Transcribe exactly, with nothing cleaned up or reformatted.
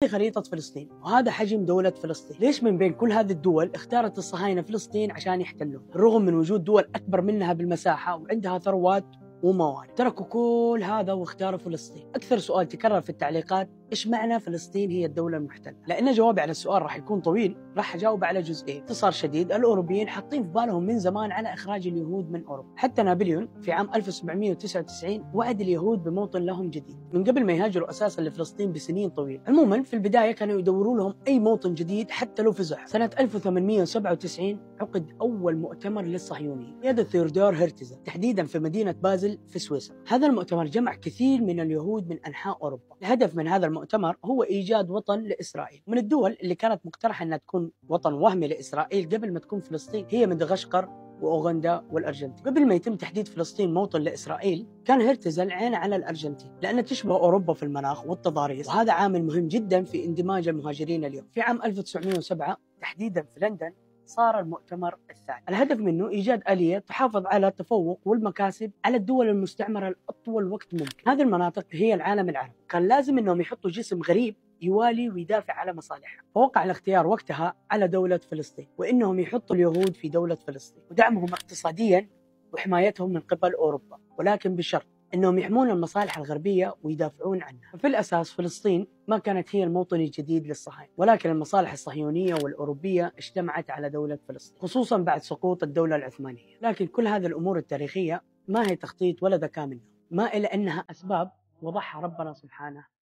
خريطة فلسطين، وهذا حجم دولة فلسطين. ليش من بين كل هذه الدول اختارت الصهاينة فلسطين عشان يحتلوها، بالرغم من وجود دول أكبر منها بالمساحة وعندها ثروات وموارد؟ تركوا كل هذا واختاروا فلسطين. أكثر سؤال تكرر في التعليقات: إيش معنى فلسطين هي الدولة المحتلة؟ لأن جوابي على السؤال راح يكون طويل، راح أجاوب على جزئين. باختصار شديد، الأوروبيين حاطين في بالهم من زمان على إخراج اليهود من أوروبا. حتى نابليون في عام ألف وسبعمئة وتسعة وتسعين وعد اليهود بموطن لهم جديد من قبل ما يهاجروا أساسا لفلسطين بسنين طويلة. عموما في البداية كانوا يدوروا لهم أي موطن جديد حتى لو في زحف. سنة ألف وثمانمئة وسبعة وتسعين عقد أول مؤتمر للصهيونية بقيادة ثيودور هرتزل، تحديدا في مدينة بازل في سويسرا. هذا المؤتمر جمع كثير من اليهود من أنحاء أوروبا. الهدف من هذا المؤتمر هو إيجاد وطن لإسرائيل. من الدول اللي كانت مقترحة أنها تكون وطن وهمي لإسرائيل قبل ما تكون فلسطين هي مدغشقر وأوغندا والأرجنتين. قبل ما يتم تحديد فلسطين موطن لإسرائيل كان هرتزل عينه على الأرجنتين لأنها تشبه أوروبا في المناخ والتضاريس، وهذا عامل مهم جدا في اندماج المهاجرين اليوم. في عام ألف وتسعمئة وسبعة تحديدا في لندن صار المؤتمر الثاني. الهدف منه إيجاد آلية تحافظ على التفوق والمكاسب على الدول المستعمرة لأطول وقت ممكن. هذه المناطق هي العالم العربي، كان لازم أنهم يحطوا جسم غريب يوالي ويدافع على مصالحها، فوقع الاختيار وقتها على دولة فلسطين، وإنهم يحطوا اليهود في دولة فلسطين ودعمهم اقتصاديا وحمايتهم من قبل أوروبا، ولكن بشرط أنهم يحمون المصالح الغربية ويدافعون عنها. ففي الأساس فلسطين ما كانت هي الموطن الجديد للصهاينة، ولكن المصالح الصهيونية والأوروبية اجتمعت على دولة فلسطين، خصوصا بعد سقوط الدولة العثمانية. لكن كل هذه الأمور التاريخية ما هي تخطيط ولا ذكاء منهم، ما إلا أنها أسباب وضعها ربنا سبحانه